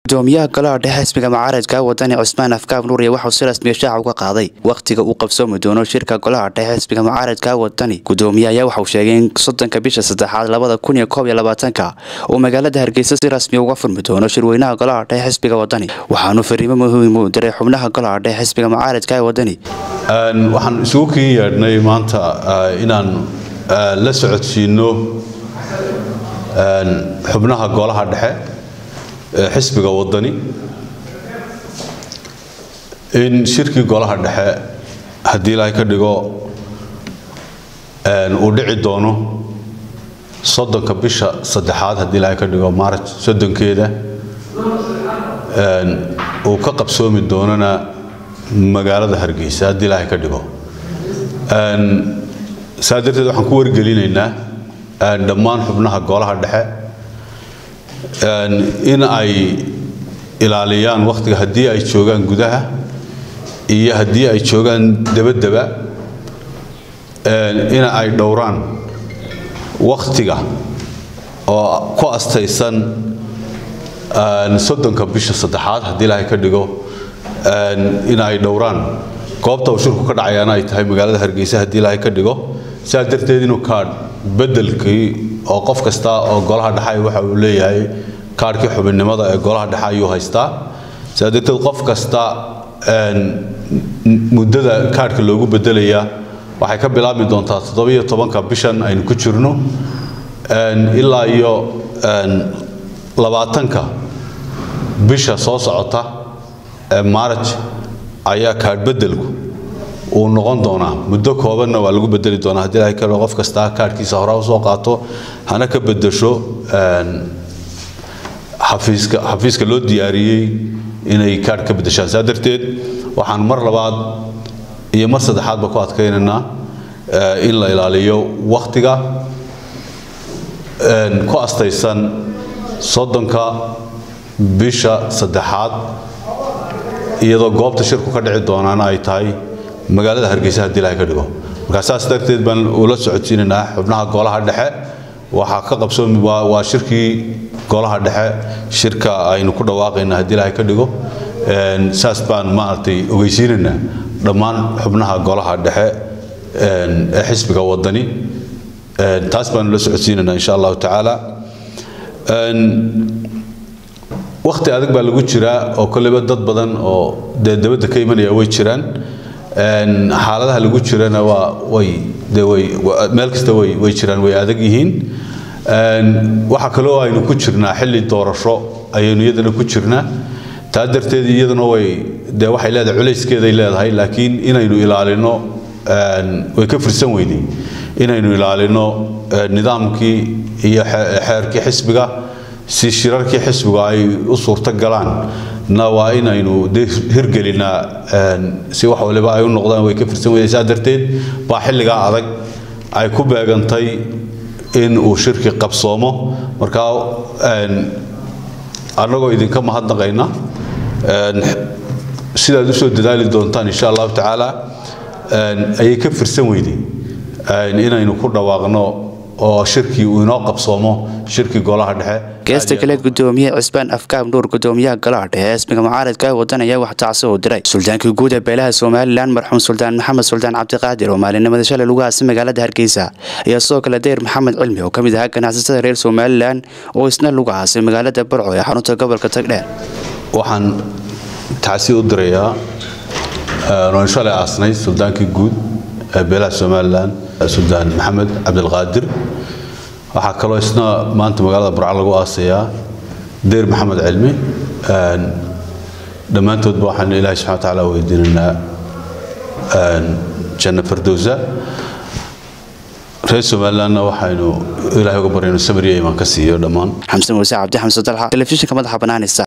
gudoomiyaha golaha dhexe xisbiga mucaaradka wadani Cusmaan Afkaab Nuuriye waxa uu si rasmi ah shaaca uga qaaday waqtiga uu qabsoomi doono shirka golaha dhexe xisbiga mucaaradka wadani. Gudoomiyaha waxa uu sheegay in 30 bisha 3aad 2021 uu magaalada Hargeysa si rasmi ah uga furmi doono shirweynaha golaha dhexe xisbiga wadani. Waxaanu fariimo muhiim u diray xubnaha golaha dhexe xisbiga mucaaradka wadani. waxaan isugu yeedhnay maanta inaan la socodsiino xubnaha golaha dhexe xisbiga wadani in shirkii golaha dhexe hadii la ka dhigo uu dhici doono 30 bisha 3aad hadii la ka dhigo March 3keeda uu ka qabsoomi doonana magaalada Hargeysa hadii la ka dhigo saadirteed waxaan ku wargelinaynaa dhammaan xubnaha golaha dhexe in ay ilaaliyaan waqtiga hadii ay joogan gudaha iyo hadii ay joogan dabadaba in ay dhowraan waqtiga oo ku astaysan 30 bisha 3aad hadii la ka dhigo in ay dhowraan goobta uu shirku ka dhacayana ay tahay magaalada Hargeysa hadii la ka dhigo saadirteed inuu ka bedelkii oo qof kasta oo golaha dhexe waxa uu leeyahay kaarkii xubinnimada ee golaha dhexe ayuu haystaa saadirteed qof kasta muddada kaarka loogu bedelaya waxay ka bilaabmi doontaa 17 bishan aynu ku jirno ilaa iyo 20 bisha soo socota March ayaa kaar bedelku uu noqon doona muddo koobanna waa lagu bedeli doona hadii ay kale qof kasta kaarkiisa hore u soo qaato hana ka bedesho xafiiska loo diyaariyay inay kaar ka bedeshaan saadirteed waxaan mar labaad iyo mar saddexaad ba ku adkaynaynaa in la ilaaliyo waqtiga ku astaysan 30 bisha 3aad iyadoo goobta shirku ka dhici doonana ay tahay magaalada Hargeysa hadii la ka dhigo marka saas darteed baan ula socodsiinaa xubnaha golaha dhexe waxa ka qabsoomay waa shirkii golaha dhexe shirka aynu ku dhawaaqayna hadii la ka dhigo saas baan maartay ogeysiinayna dhammaan xubnaha golaha dhexe ee xisbiga wadani taas baan la socodsiinayna insha Allah taala waqti adag baa lagu jiraa oo kulliba dad badan oo dabada ka imanaya way jiraan xaaladaha lagu jirana way meel kasta way jiraan way adag yihiin waxa kale oo aynu ku jirnaa xilli doorasho ayaynu iyadana ku jirnaa taa darteed iyadana waxay leedahay culeyskeeday leedahay laakiin inaynu ilaalino way ka fursan weydii inaynu ilaalino nidaamkii iyo xeerkii xisbiga si shirarkii xisbiga ay u suurta galaan waa inaynu hirgelina si wax waliba ay u noqdaan way ka fursan weeysaa darteed baa xilliga adag ay ku beegantay in uu shirki qabsoomo marka anagoo idinka mahadnaqayna sidaad u soo dadaali doontaan insha Allah taala ay ka fursan weeyday inaynu ku dhawaaqno oo shirki uu inoo qabsoomo shirki golaha dhexe geesta kale gudoomiyaha Cusmaan Afkaab Nuur gudoomiyaha golaha dhexe xisbiga mucaaradka wadani ayaa wax tacso u diray suldaanka guud ee beelaha Soomaaliland marxuum Suldaan Maxamed Suldaan Cabdiqaadir oo maalinimada shalay lagu aasay magaalada Hargeysa ayaa soo kala deer Maxamed Cilmi oo kamid ah ganacsatada reer Soomaaliland oo isna lagu aasay magaalada Barco ee xarunta gobolka Tagdheer waxaan tacsi u dirayaa oo shalay aasnay suldaanka guud ee beelaha Soomaaliland Suldaan Maxamed Cabdiqaadir waxa kale oo isna maanta magaalada Barco lagu aasayaa deer Maxamed Cilmi dhamaantood waxaan Ilaahay subhanahu wa ta'ala weydiinaa janna firdawsa reer Soomaaliland waxaynu Ilaahay uga barayno sabriyo iimaan ka siiyo dhamaan Xamsan Muuse Cabdi Xamsan Dalxa telefishinka madaxa banaanaysa